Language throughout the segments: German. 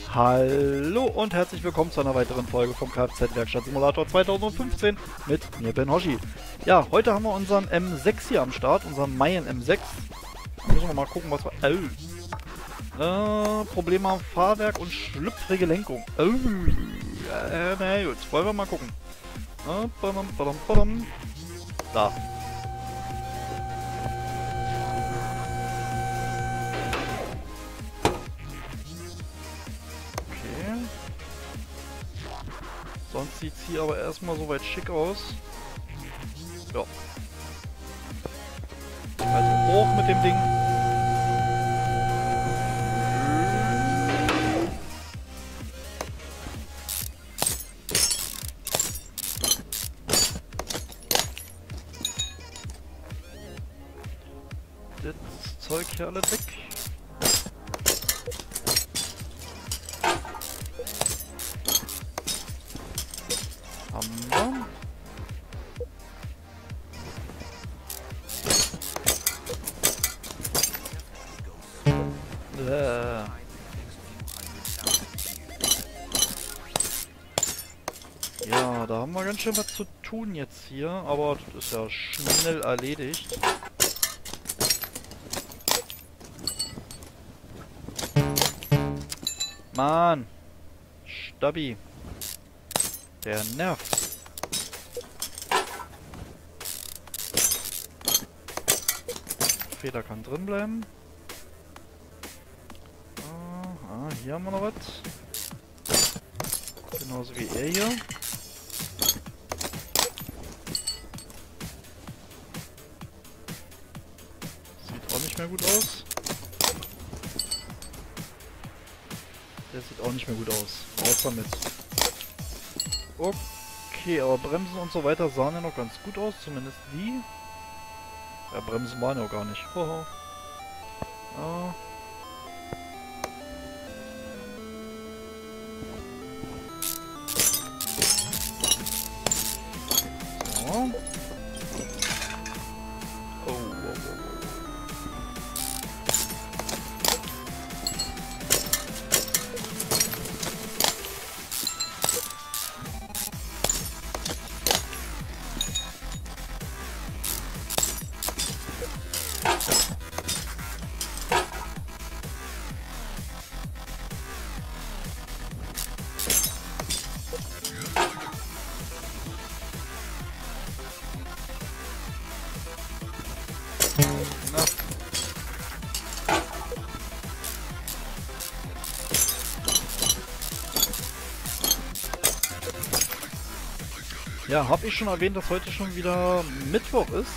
Hallo und herzlich willkommen zu einer weiteren Folge vom Kfz-Werkstatt Simulator 2015 mit mir, Ben Hoshi. Ja, heute haben wir unseren M6 hier am Start, unseren Mayen M6. Da müssen wir mal gucken, was wir... Probleme am Fahrwerk und schlüpfrige Lenkung. Na gut, wollen wir mal gucken. Da. Sonst sieht es hier aber erstmal soweit schick aus. Ja. Also hoch mit dem Ding. Das Zeug hier alles weg. Ja, da haben wir ganz schön was zu tun jetzt hier, aber das ist ja schnell erledigt. Mann! Stabi! Der nervt! Feder kann drin bleiben. Hier haben wir noch was. Genauso wie er hier. Sieht auch nicht mehr gut aus. Der sieht auch nicht mehr gut aus. Raus damit. Okay, aber Bremsen und so weiter sahen ja noch ganz gut aus. Zumindest die. Ja, Bremsen waren ja auch gar nicht. Hoho. So. Ja, habe ich schon erwähnt, dass heute schon wieder Mittwoch ist?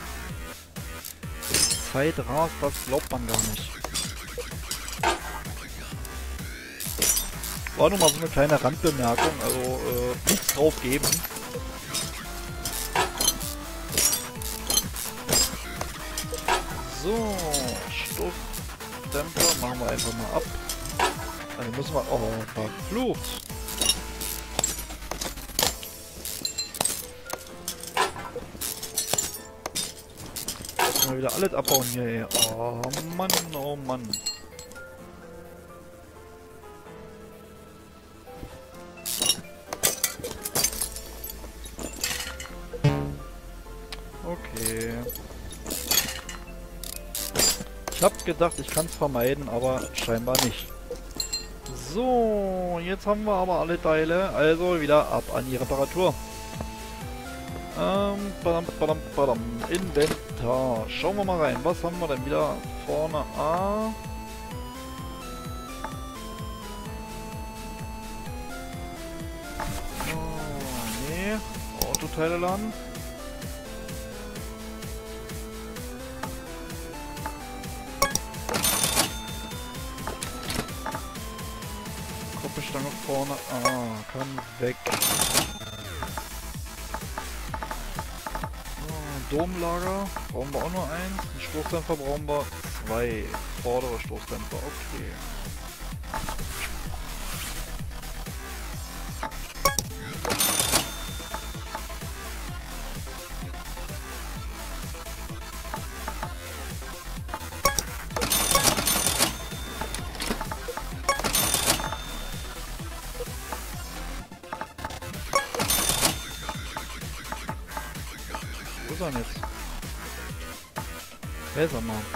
Die Zeit rast, das glaubt man gar nicht. War nur mal so eine kleine Randbemerkung, also nichts drauf geben. So, Stoßdämpfer machen wir einfach mal ab. Dann müssen wir... Oh, verflucht! Mal wieder alles abbauen hier, ey. Oh Mann, oh Mann. Okay. Ich hab gedacht, ich kann es vermeiden, aber scheinbar nicht. So, jetzt haben wir aber alle Teile, also wieder ab an die Reparatur. Inventar. Schauen wir mal rein. Was haben wir denn wieder vorne? Nee. Autoteile laden. Koppelstange vorne. Kann weg. Domlager brauchen wir auch nur eins. Einen Stoßdämpfer brauchen wir zwei. Vordere Stoßdämpfer, okay. er denn jetzt? Wer ist er mal?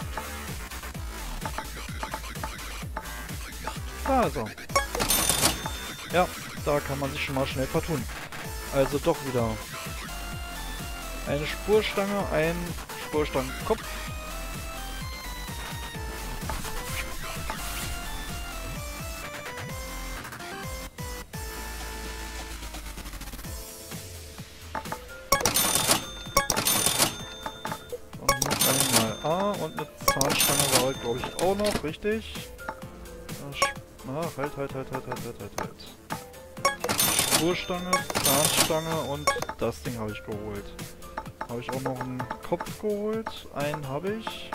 Da ist er. Ja, da kann man sich schon mal schnell vertun. Also doch wieder eine Spurstange, ein Spurstangenkopf. Und noch einmal A und eine Zahnstange war halt, glaube ich, auch noch, richtig? Halt. Spurstange, Zahnstange und das Ding habe ich geholt. Habe ich auch noch einen Kopf geholt. Einen habe ich.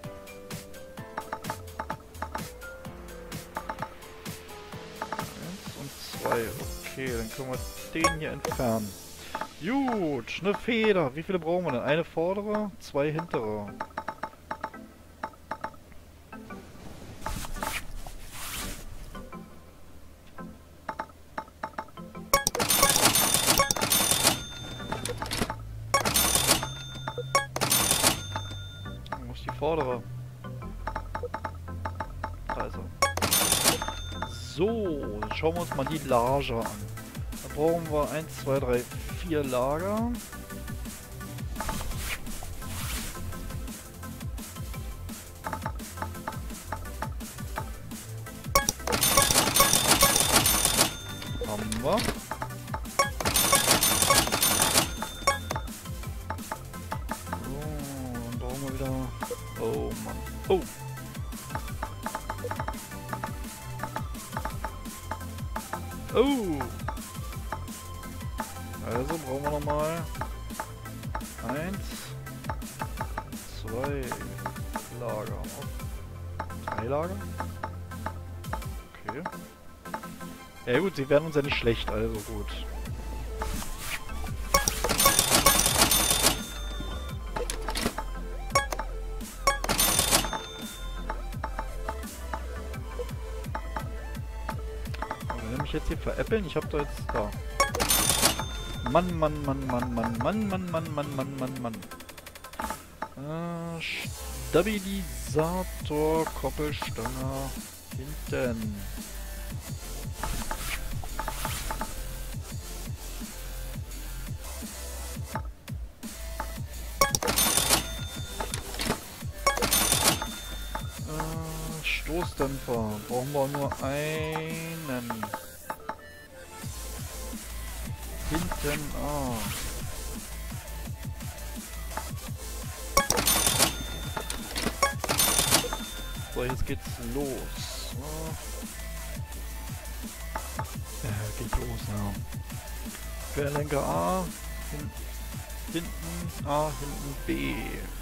Eins und zwei. Okay, dann können wir den hier entfernen. Gut, eine Feder. Wie viele brauchen wir denn? Eine vordere, zwei hintere. Vordere. Da ist er. So, dann schauen wir uns mal die Lager an. Da brauchen wir 1, 2, 3, 4 Lager. Haben wir. Oh Mann. Oh. Oh. Also brauchen wir nochmal 1, 2 Lager. 3 Lager? Okay. Ja gut, sie werden uns ja nicht schlecht, also gut. Jetzt hier veräppeln? Ich hab da jetzt da. Mann. Stabilisator, Koppelstange hinten. Stoßdämpfer. Brauchen wir nur einen. Hinten, So, jetzt geht's los. Ja, geht los, ja. Querlenker A, hinten A, hinten B.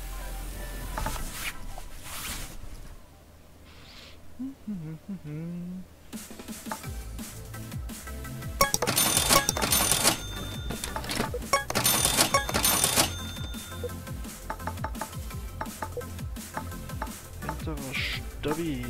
Hinterer Stabi.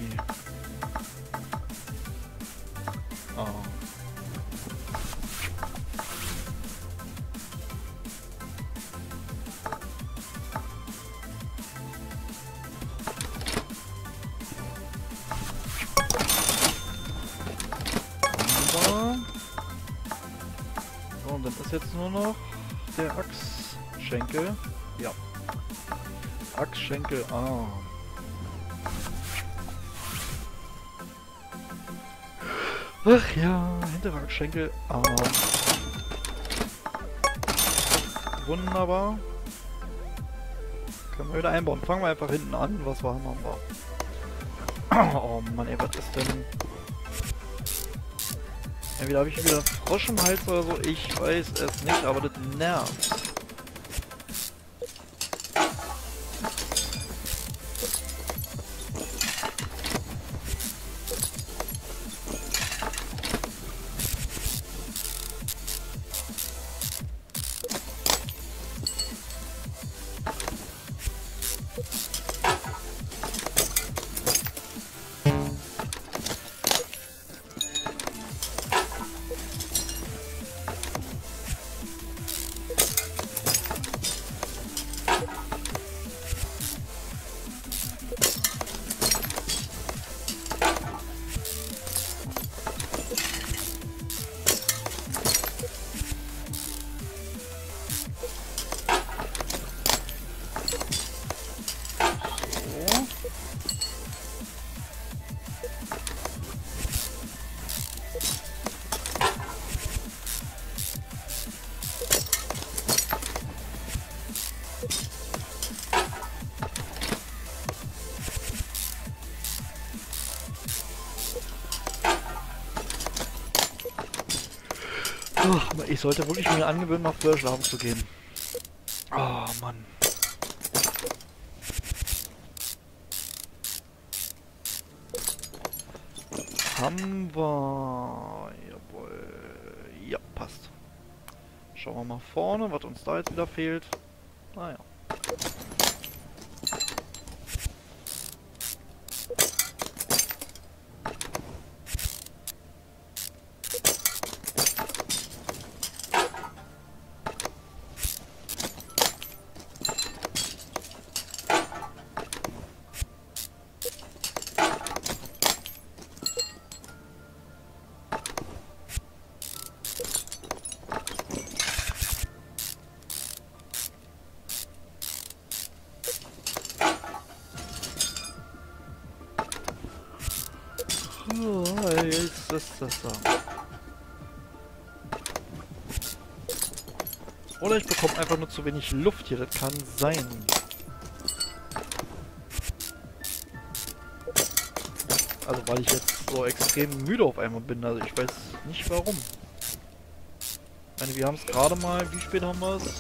So, und dann ist jetzt nur noch der Achsschenkel. Ja. Achsschenkel A. Ach ja, hinterer Achsschenkel A. Wunderbar. Können wir wieder einbauen. Fangen wir einfach hinten an. Was wir haben wir. Oh Mann, ey, was ist denn? Entweder habe ich wieder Frosch im Hals oder so. Ich weiß es nicht, aber das nervt. Ach, ich sollte wirklich mir angewöhnen, mal früher schlafen zu gehen. Oh, Mann. Haben wir... Jawohl. Ja, passt. Schauen wir mal vorne, was uns da jetzt wieder fehlt. Naja. Oh, jetzt ist das da. Oder ich bekomme einfach nur zu wenig Luft hier, das kann sein. Also weil ich jetzt so extrem müde auf einmal bin, also ich weiß nicht warum. Ich meine, wir haben es gerade mal, wie spät haben wir es?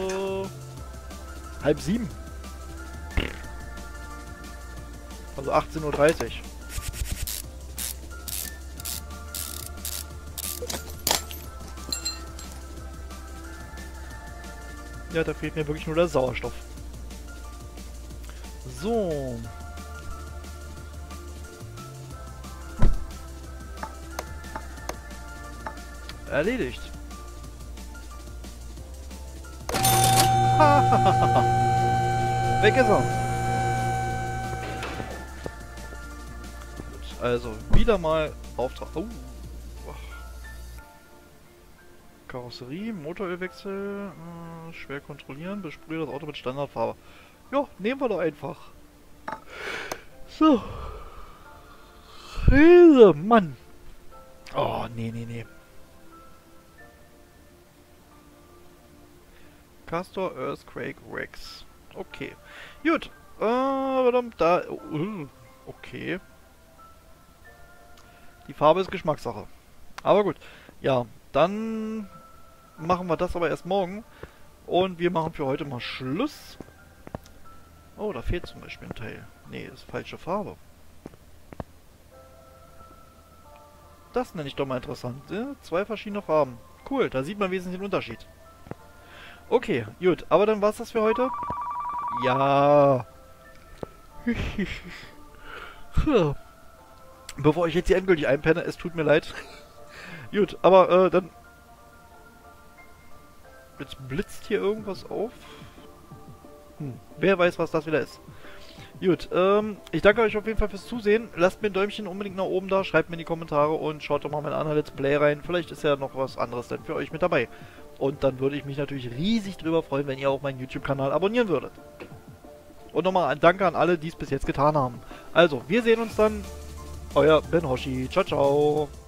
6:30. Also 18:30 Uhr. Ja, da fehlt mir wirklich nur der Sauerstoff. So. Erledigt. Weg ist er. Gut, also wieder mal Auftrag. Oh. Karosserie, Motorölwechsel, schwer kontrollieren, besprühe das Auto mit Standardfarbe. Ja, nehmen wir doch einfach. So. Riese, Mann. Oh, nee. Castor, Earthquake, Rex. Okay. Gut. Da. Okay. Die Farbe ist Geschmackssache. Aber gut. Ja, dann machen wir das aber erst morgen. Und wir machen für heute mal Schluss. Oh, da fehlt zum Beispiel ein Teil. Nee, das ist falsche Farbe. Das nenne ich doch mal interessant. Ja, 2 verschiedene Farben. Cool, da sieht man wesentlich den Unterschied. Okay, gut. Aber dann war's das für heute. Ja. Bevor ich jetzt hier endgültig einpenne, es tut mir leid. Gut, aber dann... Jetzt blitzt hier irgendwas auf. Wer weiß, was das wieder ist. Gut, ich danke euch auf jeden Fall fürs Zusehen. Lasst mir ein Däumchen unbedingt nach oben da, schreibt mir in die Kommentare und schaut doch mal mein anderes Let's Play rein. Vielleicht ist ja noch was anderes dann für euch mit dabei. Und dann würde ich mich natürlich riesig drüber freuen, wenn ihr auch meinen YouTube-Kanal abonnieren würdet. Und nochmal ein Danke an alle, die es bis jetzt getan haben. Also, wir sehen uns dann. Euer Ben Hoshi. Ciao, ciao.